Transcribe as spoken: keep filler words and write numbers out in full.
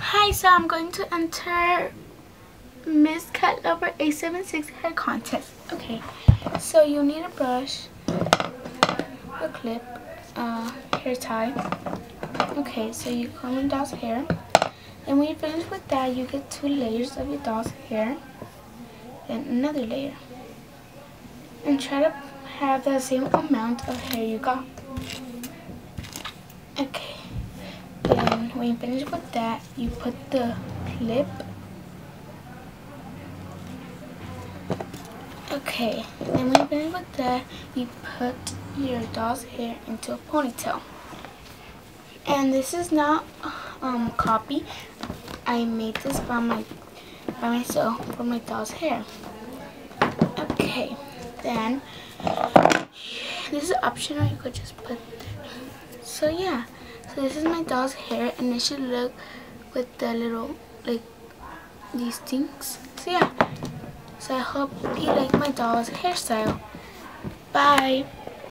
Hi, so I'm going to enter Miss Cat Lover eight seven six hair contest. Okay, so you need a brush, a clip, uh, hair tie. Okay, so you comb your doll's hair. And when you finish with that, you get two layers of your doll's hair and another layer. And try to have the same amount of hair you got. Okay. Then when you finish with that, you put the clip. Okay, then when you finish with that, you put your doll's hair into a ponytail. And this is not um copy. I made this by my by myself for my doll's hair. Okay, then this is optional. You could just put. So yeah. So this is my doll's hair, and it should look with the little, like, these things. So yeah. So I hope you like my doll's hairstyle. Bye.